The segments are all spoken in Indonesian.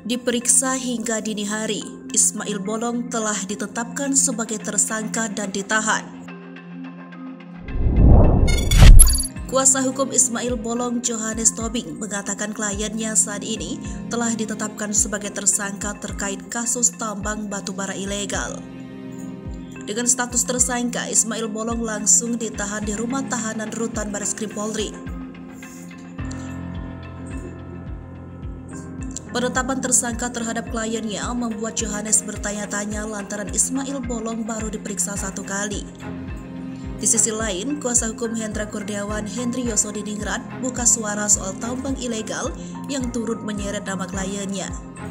Diperiksa hingga dini hari, Ismail Bolong telah ditetapkan sebagai tersangka dan ditahan. Kuasa hukum Ismail Bolong, Johannes Tobing, mengatakan kliennya saat ini telah ditetapkan sebagai tersangka terkait kasus tambang batubara ilegal. Dengan status tersangka, Ismail Bolong langsung ditahan di rumah tahanan Rutan Bareskrim Polri. Penetapan tersangka terhadap kliennya membuat Johannes bertanya-tanya lantaran Ismail Bolong baru diperiksa 1 kali. Di sisi lain, kuasa hukum Hendra Kurniawan, Henry Yosodiningrat, buka suara soal tambang ilegal yang turut menyeret nama kliennya.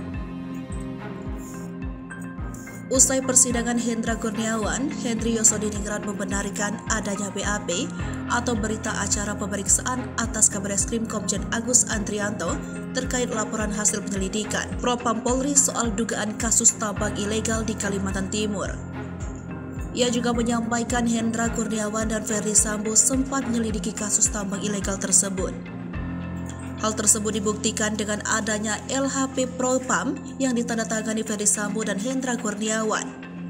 Usai persidangan Hendra Kurniawan, Henry Yosodiningrat membenarkan adanya BAP atau berita acara pemeriksaan atas Kabareskrim Komjen Agus Andrianto terkait laporan hasil penyelidikan Propam Polri soal dugaan kasus tambang ilegal di Kalimantan Timur. Ia juga menyampaikan Hendra Kurniawan dan Ferdy Sambo sempat menyelidiki kasus tambang ilegal tersebut. Hal tersebut dibuktikan dengan adanya LHP Propam yang ditandatangani Ferdy Sambo dan Hendra Kurniawan.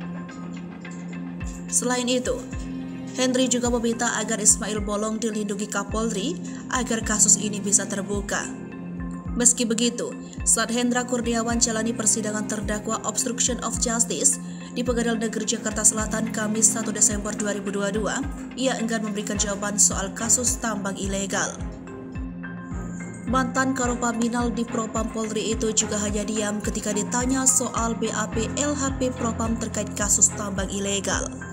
Selain itu, Henry juga meminta agar Ismail Bolong dilindungi Kapolri agar kasus ini bisa terbuka. Meski begitu, saat Hendra Kurniawan jalani persidangan terdakwa obstruction of justice di Pengadilan Negeri Jakarta Selatan Kamis 1 Desember 2022, ia enggan memberikan jawaban soal kasus tambang ilegal. Mantan Karopaminal di Propam Polri itu juga hanya diam ketika ditanya soal BAP LHP Propam terkait kasus tambang ilegal.